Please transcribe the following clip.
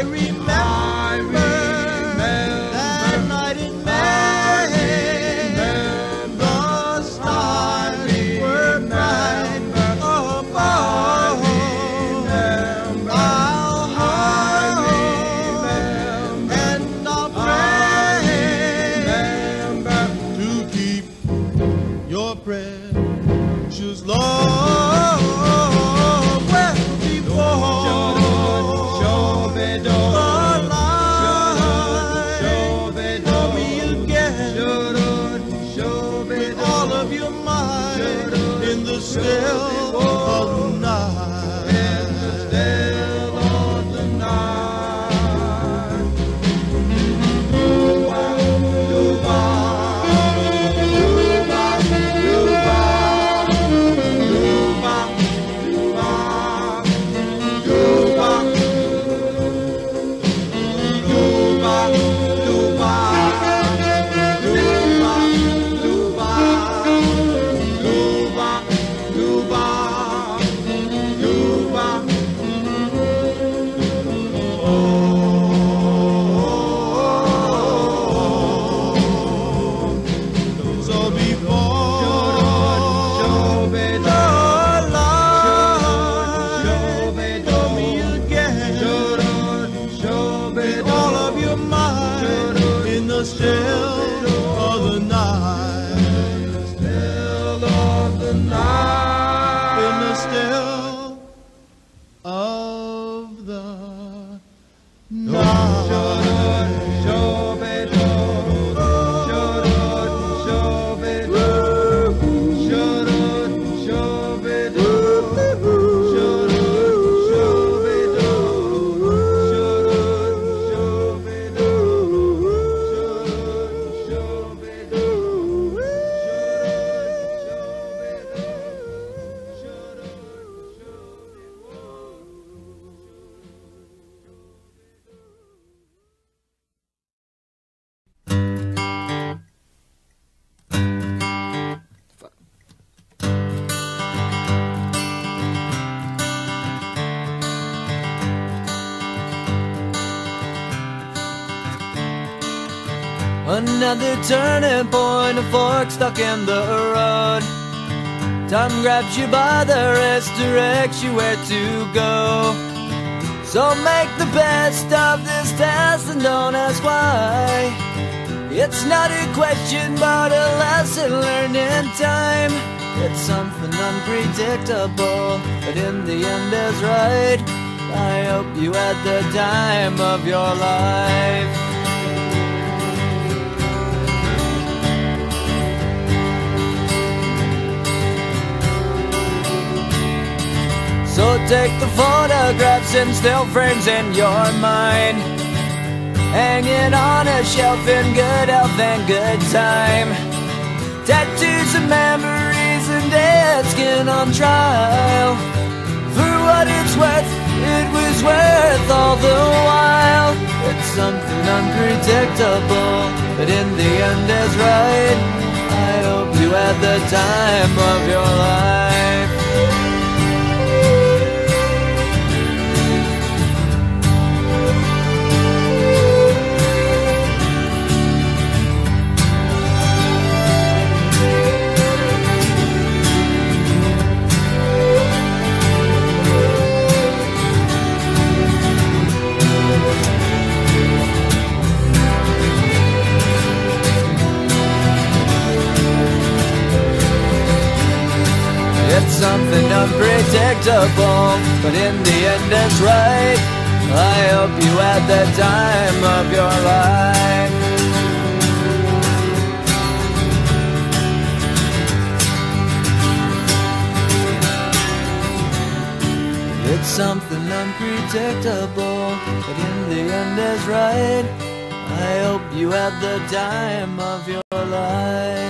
Another turning point, a fork stuck in the road. Time grabs you by the wrist, directs you where to go. So make the best of this test and don't ask why. It's not a question but a lesson learned in time. It's something unpredictable, but in the end is right. I hope you had the time of your life. So take the photographs and still frames in your mind, hanging on a shelf in good health and good time. Tattoos and memories and dead skin on trial. For what it's worth, it was worth all the while. It's something unpredictable, but in the end is right. I hope you had the time of your life. It's something unpredictable, but in the end it's right. I hope you had the time of your life. It's something unpredictable, but in the end is right. I hope you had the time of your life.